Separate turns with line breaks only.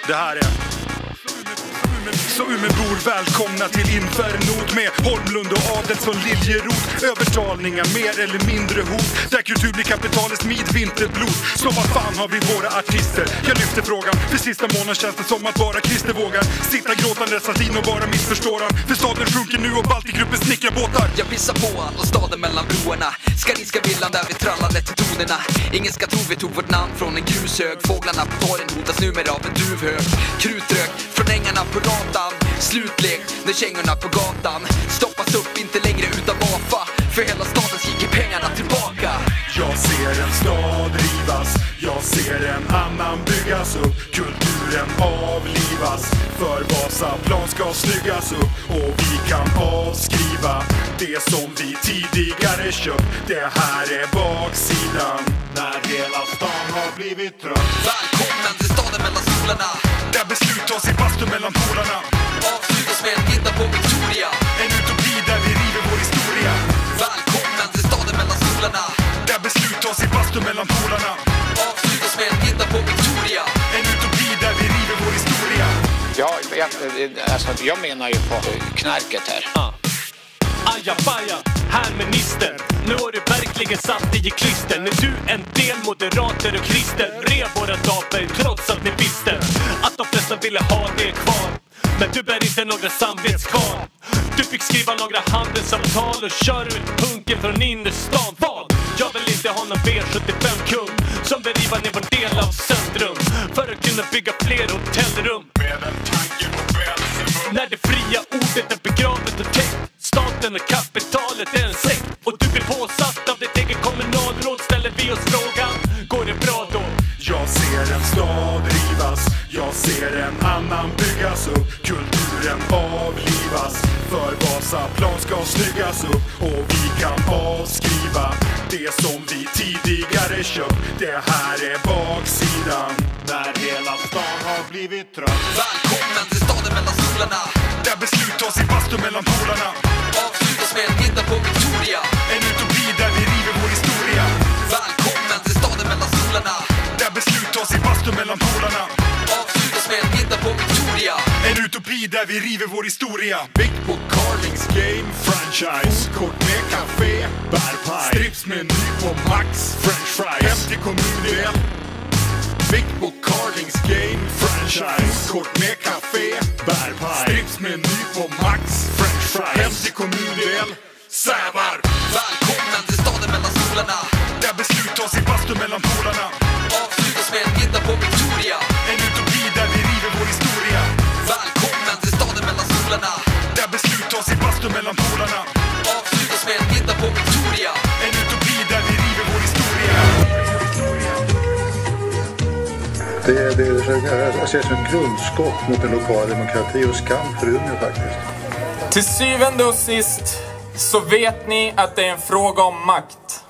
Det här är så Umeåbor, välkomna till Infernot med Holmlund och Adelsson Liljeroth. Övertalningar, mer eller mindre hot, där kultur blir kapitalets midvinterblod. Så vad fan har vi våra artister? Jag lyfter frågan, för sista månaden känns det som att bara Christer vågar sitta gråtande Sardin och bara missförstår han. För staden sjunker nu och Baltikgruppen snickrar båtar.
Jag pissar på all och staden mellan broarna. Skariska villan där vi trallade till tonerna. Ingen ska tro vi tog vårt namn från en grushög. Fåglarna på torren hotas numera av en duvhög. Krutrök från ängarna på ratan. Slutlek när kängorna på gatan stoppas upp, inte längre utan vafa. För hela staden skriker pengarna tillbaka.
Jag ser en stad rivas, jag ser en annan byggas upp. Kulturen avlivas, för Vasaplan ska snyggas upp. Och vi kan avskriva det som vi tidigare köpt. Det här är baksidan, när hela stan har blivit trött.
Välkommen till staden mellan solarna,
där beslut tas i bastu mellan polarna.
Avslutas med en middag på Victoria,
en utopi där vi river vår historia.
Välkommen till staden mellan solarna,
där beslut tas i bastu mellan polarna.
Avslutas med en middag på Victoria,
en utopi där vi river vår historia.
Ja, jag menar ju på knarket här.
Ajabaja, här minister. Nu har du verkligen satt dig i klister. När du en del moderater och krister rev våra dapor trots att ni visste att de flesta ville ha det kvar. Men du bär inte några samvetskval. Du fick skriva några handelsavtal och kör ut punken från innerstan. Vad? Jag vill inte ha någon B75-kung som vill riva ner vår del av centrum för att kunna bygga fler hotellrum.
Med en tanke på bälsen.
När det fria ordet är begravet och täckt. Staten och kapitalet är en sekt. Och du blir påsatt av ditt eget kommunalråd. Ställer vi oss frågan, går det bra då?
Jag ser en stad rivas, jag ser en annan byggas upp. Kulturen avlivas, för Vasaplan ska snyggas upp. Och vi kan avskriva det som vi tidigare köpt. Det här är baksidan, när hela stan har blivit trött.
Välkommen till staden mellan solarna,
där beslut tas i bastu mellan polarna.
Avslutas med en middag på Victoria,
en utopi där vi river vår historia.
Välkommen till staden mellan solarna,
där beslut tas i bastu mellan polarna.
Avslutas med en middag på Victoria,
en utopi där vi river vår historia. Big Book Carlings Game Franchise, kort med café, bärpaj, stripsmeny på Max, french fries, 50 kommundel. Big Book Carlings Game Franchise, kort med café, bärpaj, stripsmeny på Max, french fries, 50 kommundel. Sävar.
Välkommen till staden mellan solarna,
där beslut tas i bastu mellan polarna.
Avslutas med en middag på Victoria,
en utopi där vi river vår historia.
Välkommen till staden mellan solarna,
där beslut tas i bastu mellan polarna.
Avslutas med en middag på Victoria,
en utopi där vi river vår historia.
Jag ser som grundskott mot den lokala demokrati och skam för Umeå faktiskt.
Till syvende och sist så vet ni att det är en fråga om makt.